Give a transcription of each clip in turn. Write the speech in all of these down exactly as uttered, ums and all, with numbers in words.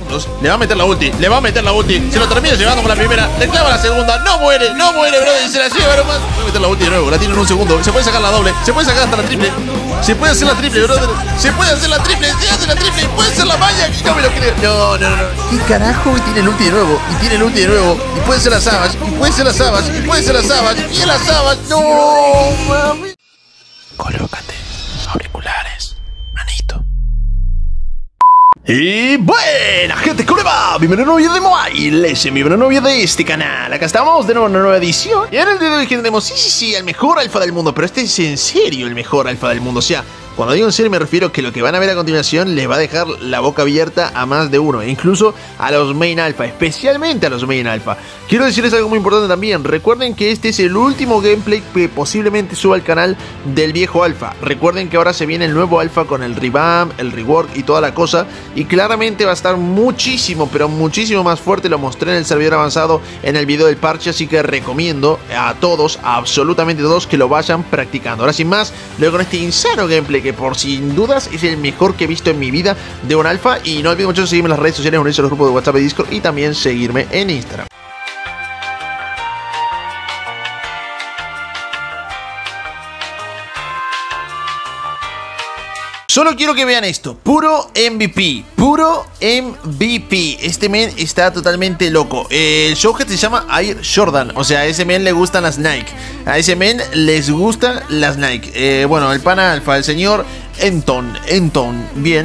segundos. Le va a meter la ulti, le va a meter la ulti. Se lo termina llevando con la primera. Le clava la segunda. No muere, no muere, bro. Y se la lleva nomás. Va a meter la ulti de nuevo. La tiene en un segundo. Se puede sacar la doble. Se puede sacar hasta la triple. Se puede hacer la triple, brother. Se puede hacer la triple. Se hace la triple. Y puede ser la malla. No me lo creo. No, no, no. ¿Qué carajo? Y tiene el ulti de nuevo. Y tiene el ulti de nuevo. Y puede ser la Savage. Y puede ser la Savage. Y puede ser la Savage. Y la Savage. No, mami. Colócate auriculares, manito. Y buena gente, ¿cómo le va? Bienvenido a un nuevo video de Mobile, ese mi nuevo video de este canal. Acá estamos de nuevo en una nueva edición. Y en el video de hoy tenemos, sí, sí, sí, el mejor alfa del mundo. Pero este es en serio el mejor alfa del mundo. O sea, cuando digo en serio me refiero que lo que van a ver a continuación les va a dejar la boca abierta a más de uno, e incluso a los main alpha, especialmente a los main alpha. Quiero decirles algo muy importante también. Recuerden que este es el último gameplay que posiblemente suba al canal del viejo alfa. Recuerden que ahora se viene el nuevo alfa con el revamp, el rework y toda la cosa. Y claramente va a estar muchísimo, pero muchísimo más fuerte. Lo mostré en el servidor avanzado en el video del parche, así que recomiendo a todos, a absolutamente todos, que lo vayan practicando. Ahora sin más, luego con este insano gameplay que por sin dudas es el mejor que he visto en mi vida de un alfa. Y no olviden muchachos seguirme en las redes sociales, unirse a los grupos de WhatsApp y Discord y también seguirme en Instagram. Solo quiero que vean esto, puro M V P, puro M V P. Este men está totalmente loco. El Showhead se llama Air Jordan, o sea, a ese men le gustan las Nike. A ese men les gustan las Nike. Eh, bueno, el pana alfa, el señor Enton, Enton, bien.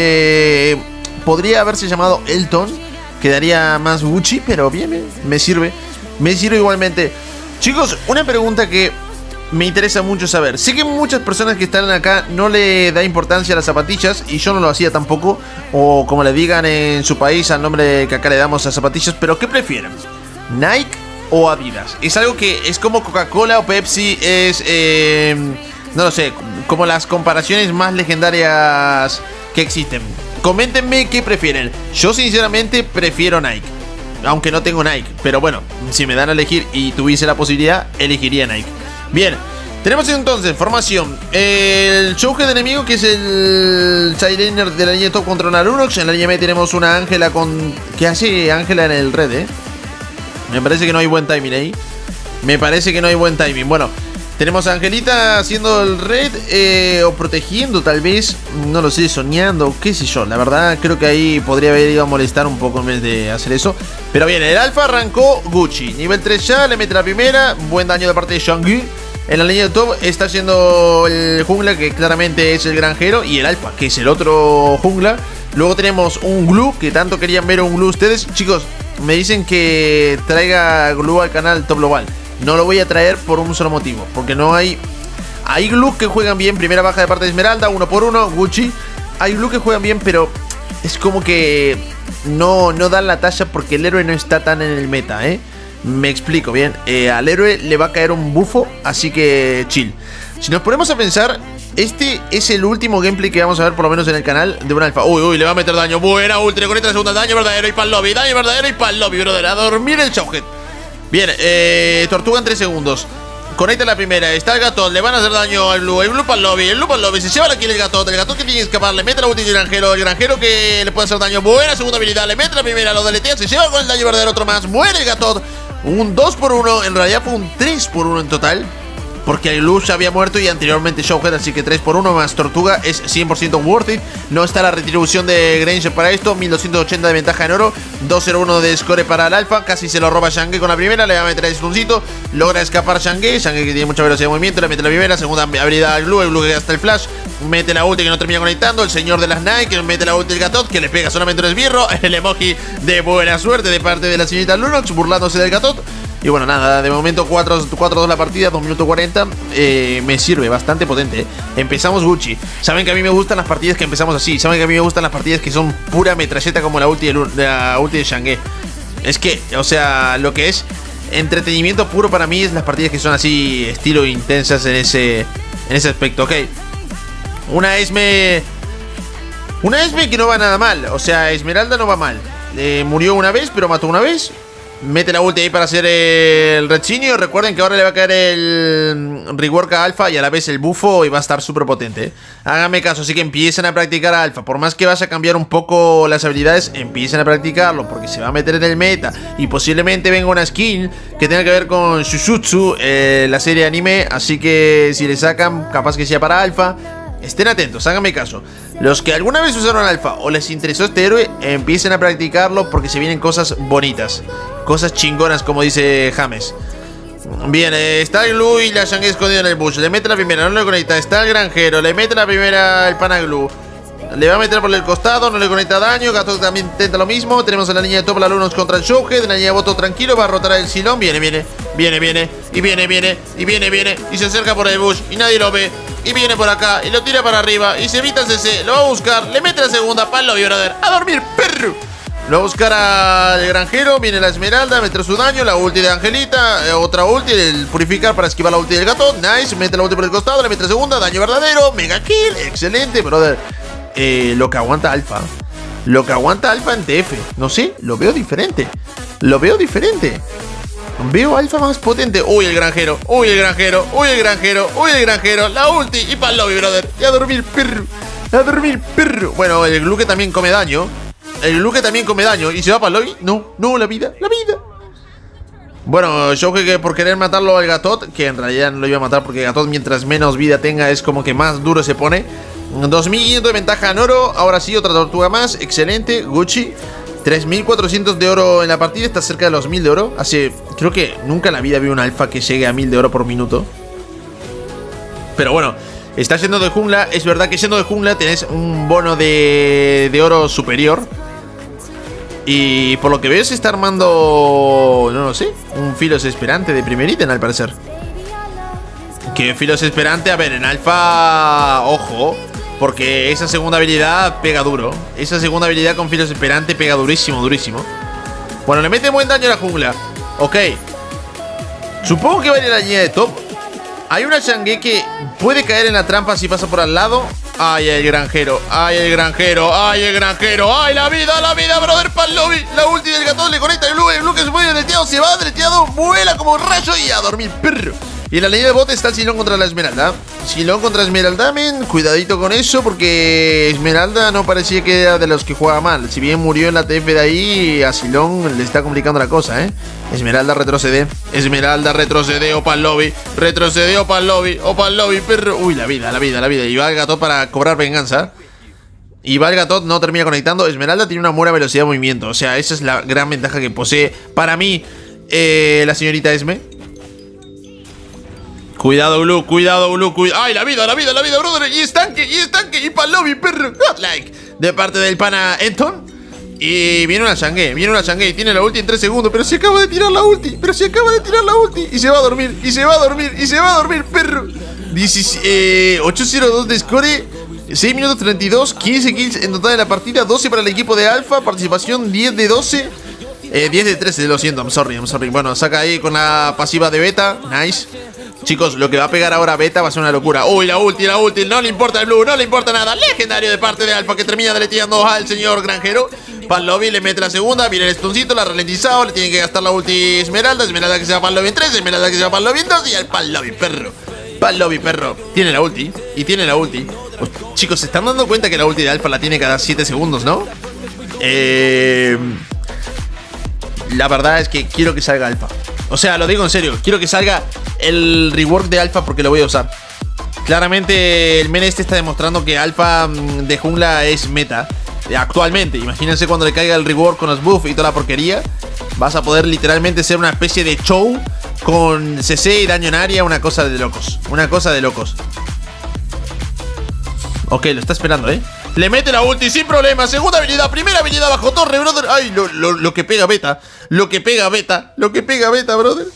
Eh, podría haberse llamado Elton, quedaría más Gucci, pero bien, bien, me sirve. Me sirve igualmente. Chicos, una pregunta que me interesa mucho saber. Sé que muchas personas que están acá no le da importancia a las zapatillas, y yo no lo hacía tampoco, o como le digan en su país al nombre que acá le damos a zapatillas. Pero ¿qué prefieren? ¿Nike o Adidas? Es algo que es como Coca-Cola o Pepsi, es eh, no lo sé, como las comparaciones más legendarias que existen. Coméntenme qué prefieren. Yo sinceramente prefiero Nike, aunque no tengo Nike, pero bueno, si me dan a elegir y tuviese la posibilidad, elegiría Nike. Bien, tenemos entonces formación. El Showhead enemigo, que es el sidelaner de la línea top contra una Lunox. En la línea M tenemos una Ángela con... ¿Qué hace Ángela en el red, eh? Me parece que no hay buen timing ahí. Me parece que no hay buen timing. Bueno, tenemos a Angelita haciendo el red, eh, o protegiendo tal vez. No lo sé, soñando, qué sé yo. La verdad creo que ahí podría haber ido a molestar un poco en vez de hacer eso. Pero bien, el alfa arrancó Gucci. Nivel tres ya, le mete la primera. Buen daño de parte de Shangui. En la línea de top está haciendo el jungla, que claramente es el granjero, y el alfa, que es el otro jungla. Luego tenemos un glue, que tanto querían ver un glue ustedes. Chicos, me dicen que traiga glue al canal Top Global. No lo voy a traer por un solo motivo, porque no hay... Hay glue que juegan bien. Primera baja de parte de Esmeralda, uno por uno, Gucci. Hay glue que juegan bien, pero es como que no, no dan la talla porque el héroe no está tan en el meta, ¿eh? Me explico bien. Eh, al héroe le va a caer un bufo, así que chill. Si nos ponemos a pensar, este es el último gameplay que vamos a ver por lo menos en el canal de un alfa. Uy, uy, le va a meter daño. Buena ulti, le conecta la segunda. Daño verdadero y pa'l lobby. Daño verdadero y pa'l lobby, brother. A dormir el Showhead. Bien, eh, Tortuga en tres segundos. Conecta la primera, está el Gatot, le van a hacer daño al Blue, el Blue pa'l lobby, el Blue pa'l lobby, se lleva la kill el Gatot, el Gatot que tiene que escapar, le mete la ulti del granjero, el granjero que le puede hacer daño, buena segunda habilidad, le mete la primera, lo deletea, se lleva con el daño verdadero otro más, muere el Gatot, un dos por uno, en realidad fue un tres por uno en total, porque el Luz ya había muerto y anteriormente Showhead, así que tres por uno más Tortuga es cien por ciento worth it. No está la retribución de Granger para esto, mil doscientos ochenta de ventaja en oro, dos cero uno de score para el alfa. Casi se lo roba Shangé con la primera, le va a meter el stuncito, logra escapar Shangé, Shangé que tiene mucha velocidad de movimiento, le mete la primera, segunda habilidad al Blue, el Blue que gasta el flash, mete la ulti que no termina conectando, el señor de las Nike que mete la ulti del Gatot, que le pega solamente un esbirro, el emoji de buena suerte de parte de la señorita Lunox, burlándose del Gatot. Y bueno, nada, de momento cuatro dos la partida, dos minutos cuarenta. eh, Me sirve, bastante potente, eh. Empezamos Gucci. Saben que a mí me gustan las partidas que empezamos así. Saben que a mí me gustan las partidas que son pura metralleta, como la ulti de, la ulti de Shangé. Es que, o sea, lo que es entretenimiento puro para mí es las partidas que son así, estilo intensas en ese, en ese aspecto, ok. Una Esme... Una Esme que no va nada mal. O sea, Esmeralda no va mal. eh, Murió una vez, pero mató una vez. Mete la ulti ahí para hacer el rechinio. Recuerden que ahora le va a caer el rework a Alpha y a la vez el bufo y va a estar súper potente. Háganme caso, así que empiecen a practicar a Alpha. Por más que vas a cambiar un poco las habilidades, empiecen a practicarlo porque se va a meter en el meta. Y posiblemente venga una skin que tenga que ver con Jujutsu, eh, la serie de anime. Así que si le sacan, capaz que sea para Alpha. Estén atentos, háganme caso. Los que alguna vez usaron Alpha o les interesó este héroe, empiecen a practicarlo porque se vienen cosas bonitas. Cosas chingonas, como dice James. Bien, eh, está el Glue y la Shangé escondido en el bush. Le mete la primera, no le conecta. Está el granjero, le mete la primera el pana Glue. Le va a meter por el costado, no le conecta daño. Gato también intenta lo mismo. Tenemos en la línea de top la Lunos contra el Showhead. En la línea de voto tranquilo, va a rotar el Silón. Viene, viene, viene, viene. Y viene, viene, y viene, viene. Y se acerca por el bush y nadie lo ve. Y viene por acá y lo tira para arriba. Y se evita el C C, lo va a buscar. Le mete la segunda, palo y brother. A dormir, perro. Lo va a buscar al granjero. Viene la esmeralda, mete su daño. La ulti de Angelita, eh, otra ulti, el purificar para esquivar la ulti del gato. Nice, mete la ulti por el costado, le mete la segunda. Daño verdadero, mega kill, excelente, brother. eh, Lo que aguanta Alpha, Lo que aguanta Alpha en T F, no sé, lo veo diferente. Lo veo diferente. Veo Alpha más potente. Uy, el granjero, uy, el granjero, uy, el granjero, uy, el granjero. La ulti y pa'l lobby, brother. Y a dormir, perro. A dormir, perro. Bueno, el Glue que también come daño. El Glue que también come daño. ¿Y se va para el lobby? No, no, la vida, la vida. Bueno, yo que por querer matarlo al Gatot, que en realidad no lo iba a matar porque Gatot mientras menos vida tenga es como que más duro se pone. dos mil quinientos de ventaja en oro. Ahora sí, otra tortuga más. Excelente, Gucci. tres mil cuatrocientos de oro en la partida. Está cerca de los mil de oro. Hace, creo que nunca en la vida vi un alfa que llegue a mil de oro por minuto. Pero bueno, está yendo de jungla. Es verdad que yendo de jungla tenés un bono de, de oro superior. Y por lo que veo se está armando, no lo sé, un Filos Esperante de primer ítem al parecer. Que Filos Esperante, a ver, en alfa, ojo, porque esa segunda habilidad pega duro. Esa segunda habilidad con Filos Esperante pega durísimo, durísimo. Bueno, le mete buen daño a la jungla. Ok. Supongo que va a ir a la línea de top. Hay una Shangé que puede caer en la trampa si pasa por al lado. Ay, el granjero, ay, el granjero, ay, el granjero. Ay, la vida, la vida, brother, pa'l lobby. La ulti del gato le conecta el Blue. El Blue que se mueve deleteado, se va deleteado, vuela como un rayo y a dormir, perro. Y en la línea de bot está el Silón contra la Esmeralda. Silón contra Esmeralda, men. Cuidadito con eso porque Esmeralda no parecía que era de los que jugaba mal. Si bien murió en la T F de ahí, a Silón le está complicando la cosa, ¿eh? Esmeralda retrocede. Esmeralda retrocede, o pa'l lobby. Retrocede, o pa'l lobby, o pa'l lobby, perro. Uy, la vida, la vida, la vida. Y va el gato para cobrar venganza. Y va el gato, no termina conectando. Esmeralda tiene una buena velocidad de movimiento. O sea, esa es la gran ventaja que posee para mí eh, la señorita Esme. Cuidado, Blue, cuidado, Blue, cuidado. ¡Ay, la vida, la vida, la vida, brother! Y estanque, y estanque, y pa'l lobby, perro. Godlike. De parte del pana Enton. Y viene una Shangé, viene una Shangé. Y tiene la ulti en tres segundos. Pero se acaba de tirar la ulti. Pero se acaba de tirar la ulti. Y se va a dormir, y se va a dormir, y se va a dormir, perro. eh, ocho cero dos de score. seis minutos treinta y dos. quince kills en total de la partida. doce para el equipo de Alpha. Participación diez de doce. Eh, diez de trece, lo siento, I'm sorry, I'm sorry. Bueno, saca ahí con la pasiva de Beta. Nice. Chicos, lo que va a pegar ahora Beta va a ser una locura. Uy, la ulti, la ulti, no le importa el Blue, no le importa nada. Legendario de parte de Alpha que termina deleteando al señor granjero. Pa'l lobby, le mete la segunda, viene el stuncito, la ha ralentizado. Le tiene que gastar la ulti Esmeralda. Esmeralda que se va pa'l lobby en tres, Esmeralda que se va pa'l lobby en dos. Y al pa'l lobby, perro. Pa'l lobby, perro. Tiene la ulti, y tiene la ulti. Pues, chicos, se están dando cuenta que la ulti de Alpha la tiene cada siete segundos, ¿no? Eh... La verdad es que quiero que salga Alpha. O sea, lo digo en serio, quiero que salga el rework de Alpha porque lo voy a usar. Claramente el men este está demostrando que Alpha de jungla es meta actualmente. Imagínense cuando le caiga el rework con los buffs y toda la porquería. Vas a poder literalmente ser una especie de show con C C y daño en área. Una cosa de locos, una cosa de locos. Ok, lo está esperando, ¿eh? Le mete la ulti sin problema. Segunda habilidad, primera habilidad bajo torre, brother. Ay, lo, lo, lo que pega Beta. Lo que pega Beta. Lo que pega Beta, brother.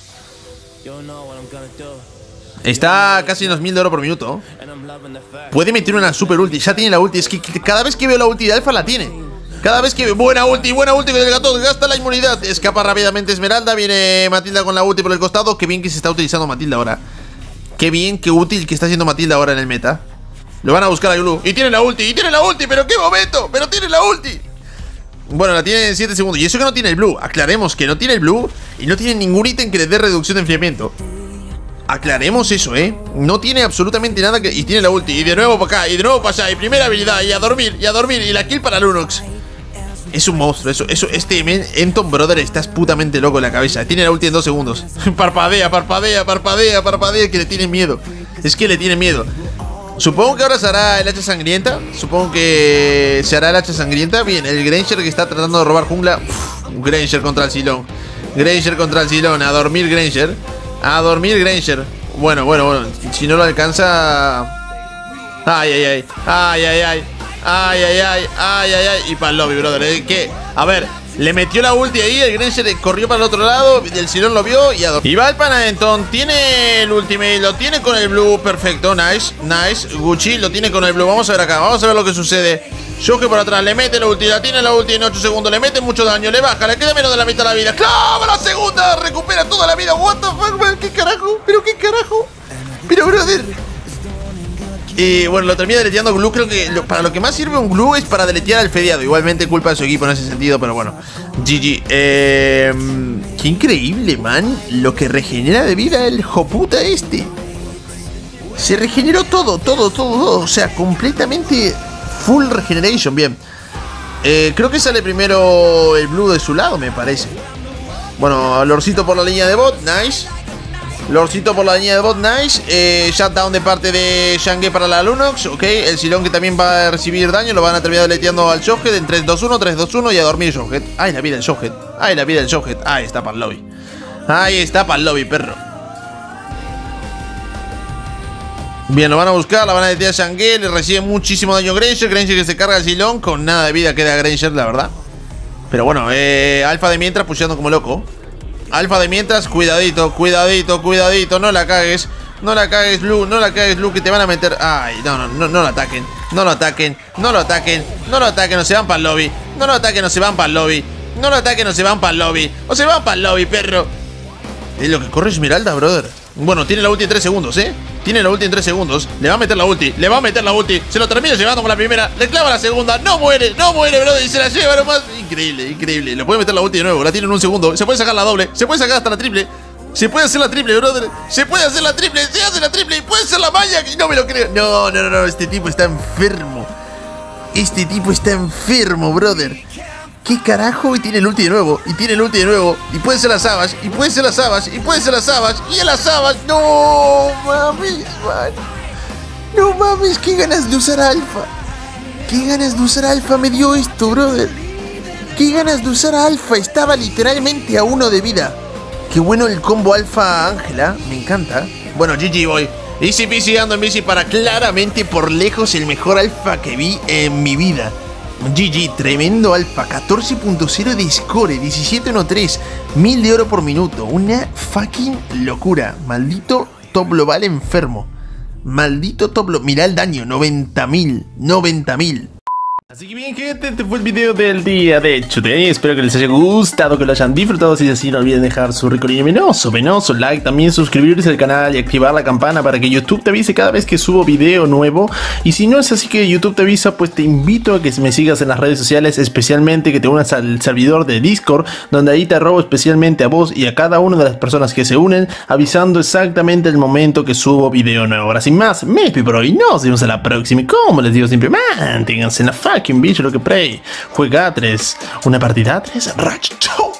Está casi en los mil de oro por minuto. Puede meter una super ulti. Ya tiene la ulti. Es que cada vez que veo la ulti de Alpha la tiene. Cada vez que veo... Buena ulti, buena ulti con el gato. Gasta la inmunidad. Escapa rápidamente Esmeralda. Viene Matilda con la ulti por el costado. Qué bien que se está utilizando Matilda ahora. Qué bien, qué útil que está haciendo Matilda ahora en el meta. Lo van a buscar a Glue. Y tiene la ulti, y tiene la ulti, pero qué momento. Pero tiene la ulti. Bueno, la tiene en siete segundos. Y eso que no tiene el blue. Aclaremos que no tiene el blue y no tiene ningún ítem que le dé reducción de enfriamiento. Aclaremos eso, ¿eh? No tiene absolutamente nada que... Y tiene la ulti. Y de nuevo para acá. Y de nuevo para allá. Y primera habilidad. Y a dormir. Y a dormir. Y la kill para Lunox. Es un monstruo. Eso, eso, este men, Enton Brother, estás putamente loco en la cabeza. Tiene la ulti en dos segundos. Parpadea, parpadea, parpadea, parpadea. Que le tiene miedo. Es que le tiene miedo. Supongo que ahora se hará el hacha sangrienta. Supongo que se hará el hacha sangrienta. Bien, el Granger que está tratando de robar jungla. Uf, Granger contra el Silón. Granger contra el Silón. A dormir Granger. A dormir Granger. Bueno, bueno, bueno. Si no lo alcanza... Ay, ay, ay. Ay, ay, ay. Ay, ay, ay. Ay, ay, ay. Y para el lobby, brother. ¿Eh? ¿Qué? A ver. Le metió la ulti ahí. El Granger corrió para el otro lado. El Silón lo vio y a dormir. Y va el Panadenton. Tiene el ultimate. Lo tiene con el blue. Perfecto. Nice. Nice. Gucci lo tiene con el blue. Vamos a ver acá. Vamos a ver lo que sucede. Shoge por atrás, le mete la ulti, la tiene la ulti en ocho segundos, le mete mucho daño, le baja, le queda menos de la mitad de la vida. ¡Clava la segunda! Recupera toda la vida. What the fuck, man? ¿Qué carajo? ¿Pero qué carajo? Pero, brother. Y bueno, lo termina deleteando Glue. Creo que lo, para lo que más sirve un Glue es para deletear al fedeado. Igualmente culpa de su equipo en ese sentido, pero bueno. G G. Eh, qué increíble, man. Lo que regenera de vida el joputa este. Se regeneró todo, todo, todo, todo. O sea, completamente... Full regeneration, bien. eh, Creo que sale primero el blue de su lado, me parece. Bueno, Lorcito por la línea de bot, nice. Lorcito por la línea de bot, nice. eh, Shutdown de parte de Shange para la Lunox, ok. El Silón que también va a recibir daño. Lo van a terminar deleteando al Shohead en tres dos uno, tres dos uno y a dormir Shohead. Ay, la vida del Shohead. Ay, la vida del Shohead. Ahí está para el lobby. Ahí está para el lobby, perro. Bien, lo van a buscar, la van a detener a Shange. Le recibe muchísimo daño Granger. Granger que se carga el Silón. Con nada de vida queda Granger, la verdad. Pero bueno, eh, Alfa de mientras pusheando como loco. Alfa de mientras, cuidadito, cuidadito, cuidadito. No la cagues, no la cagues, Blue. No la cagues, Blue, que te van a meter. Ay, no, no, no, no lo ataquen. No lo ataquen, no lo ataquen. No lo ataquen, no se van para el lobby. No lo ataquen, no se van para el lobby. No lo ataquen, no se van para el lobby. O se van para el lobby, perro. Es lo que corre Esmeralda, brother. Bueno, tiene la ulti en tres segundos, ¿eh? Tiene la ulti en tres segundos. Le va a meter la ulti. Le va a meter la ulti. Se lo termina llevando con la primera. Le clava la segunda. No muere. No muere, brother. Y se la lleva nomás. Increíble, increíble. Le puede meter la ulti de nuevo. La tiene en un segundo. Se puede sacar la doble. Se puede sacar hasta la triple. Se puede hacer la triple, brother. Se puede hacer la triple. Se hace la triple. Y puede ser la malla. Y no me lo creo. No, no, no, no. Este tipo está enfermo. Este tipo está enfermo, brother. ¿Qué carajo? Y tiene el ulti de nuevo. Y tiene el ulti de nuevo. Y puede ser las Savage. Y puede ser las Savage. Y puede ser las Savage. Y en las Savage. No mames, man. No mames. Qué ganas de usar Alfa. Qué ganas de usar Alfa me dio esto, brother. Qué ganas de usar Alfa. Estaba literalmente a uno de vida. Qué bueno el combo Alfa Ángela. Me encanta. Bueno, G G boy. Easy peasy ando en bici para claramente por lejos el mejor Alfa que vi en mi vida. G G, tremendo Alfa, catorce punto cero de score, diecisiete punto tres, mil de oro por minuto, una fucking locura, maldito top global enfermo, maldito top global, mirá el daño, noventa mil, noventa mil. Así que bien, gente, este fue el video del día de Today. Espero que les haya gustado, que lo hayan disfrutado. Si es así, no olviden dejar su rico y venoso, venoso like, también suscribirse al canal y activar la campana para que YouTube te avise cada vez que subo video nuevo. Y si no es así que YouTube te avisa, pues te invito a que me sigas en las redes sociales, especialmente que te unas al servidor de Discord, donde ahí te robo especialmente a vos y a cada una de las personas que se unen, avisando exactamente el momento que subo video nuevo. Ahora sin más, me despido por hoy, nos vemos en la próxima y como les digo siempre, manténganse en la fucking bicho lo que play. Juega a tres, una partida a tres, Ratch, chau.